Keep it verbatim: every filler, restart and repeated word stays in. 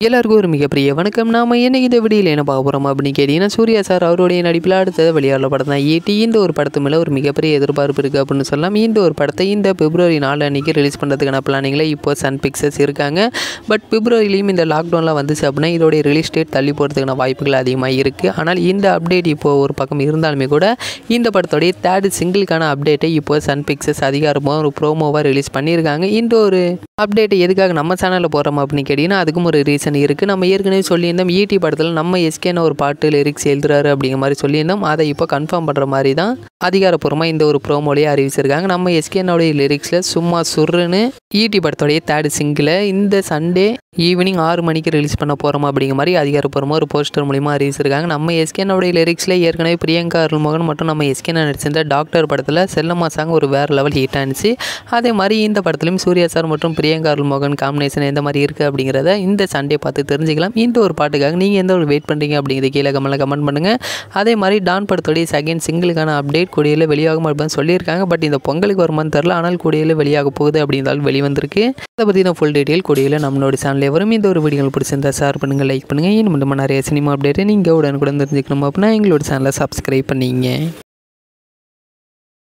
எல்லாருக்கும் ஒரு மிகப்பெரிய வணக்கம். நாம இன்னைக்கு இந்த வீடியோவில் என்ன பார்க்க போகிறோம் அப்படின்னு கேட்டிங்கன்னா, சூர்யா சார் அவருடைய நடிப்பில் அடுத்தது வெளியாடுற படம் தான் ஈட்டி. இந்த ஒரு படத்து மேலே ஒரு மிகப்பெரிய எதிர்பார்ப்பு இருக்குது அப்படின்னு சொல்லலாம். இந்த ஒரு படத்தை இந்த பிப்ரவரி நாலு அன்றைக்கி ரிலீஸ் பண்ணுறதுக்கான பிளானிங்கில் இப்போ சன் பிக்சர்ஸ் இருக்காங்க. பட் பிப்ரவரிலையும் இந்த லாக்டவுனில் வந்துச்சு அப்படின்னா இதோடைய ரிலீஸ் டேட் தள்ளி போகிறதுக்கான வாய்ப்புகள் அதிகமாக இருக்குது. ஆனால் இந்த அப்டேட் இப்போது ஒரு பக்கம் இருந்தாலுமே கூட இந்த படத்தோடைய தேர்டு சிங்கிளுக்கான அப்டேட்டை இப்போ சன் பிக்சர்ஸ் அதிகாரமாக ஒரு ப்ரோமோவாக ரிலீஸ் பண்ணியிருக்காங்க. இந்த ஒரு அப்டேட்டை எதுக்காக நம்ம சேனலில் போடுறோம் அப்படின்னு கேட்டிங்கன்னா, அதுக்கும் ஒரு ரீசன் இருக்குது. நம்ம ஏற்கனவே சொல்லியிருந்தோம் ஈட்டி படத்தில் நம்ம எஸ்கேன்னு ஒரு பாட்டு லிரிக்ஸ் எழுதுறாரு அப்படிங்கிற மாதிரி சொல்லியிருந்தோம். அதை இப்போ கன்ஃபார்ம் பண்ணுற மாதிரி தான் அதிகாரப்பூர்வமாக இந்த ஒரு ப்ரோமோலேயே அறிவிச்சிருக்காங்க. நம்ம எஸ்கேனோடைய லிரிக்ஸில் சும்மா சுருன்னு ஈட்டி படத்தோடைய தேர்டு சிங்கிளை இந்த சண்டே ஈவினிங் ஆறு மணிக்கு ரிலீஸ் பண்ண போகிறோம் அப்படிங்கிற மாதிரி அதிகாரப்பூர்வமாக ஒரு போஸ்டர் மூலிமா அறிவிச்சிருக்காங்க. நம்ம எஸ்கேனோடைய லிரிக்ஸில் ஏற்கனவே பிரியங்கா அருள்மோகன் மற்றும் நம்ம எஸ்கேனை நடிச்சிருந்த டாக்டர் படத்தில் செல்லம்மா சாங் ஒரு வேறு லெவல் ஹிட் ஆனிச்சு. அதே மாதிரி இந்த படத்துலையும் சூர்யா சார் மற்றும் பிரியங்கா அருள்மோகன் காம்பினேஷன் எந்த மாதிரி இருக்குது அப்படிங்கிறத இந்த சண்டே பார்த்து தெரிஞ்சுக்கலாம். இந்த ஒரு பாட்டுக்காக நீங்கள் எந்த ஒரு வெயிட் பண்ணுறீங்க அப்படிங்கிறத கீழே கமெண்ட்டில் கமெண்ட் பண்ணுங்கள். அதே மாதிரி டான் படத்தோடைய செகண்ட் சிங்கிளுக்கான அப்டேட் கூடியில் வெளியாகும் அப்படின்னு சொல்லியிருக்காங்க. பட் இந்த பொங்கலுக்கு வருமானு தெரில, ஆனால் கூடியில் வெளியாக போகுது அப்படின்னாலும் வெளிவந்திருக்கு. அதை பற்றி நான் ஃபுல் டீட்டெயில் கூடியில் நம்மளோட சேனலில் வரும். இந்த ஒரு வீடியோ பிடிச்சிருந்தா ஷேர் பண்ணுங்கள், லைக் பண்ணுங்கள். இன்னும் நம்ம நிறைய சினிமா அப்டேட்டை நீங்கள் உடனுக்குடன் தெரிஞ்சுக்கணும் அப்படின்னா எங்களோட சேனலை சப்ஸ்கிரைப் பண்ணிங்க.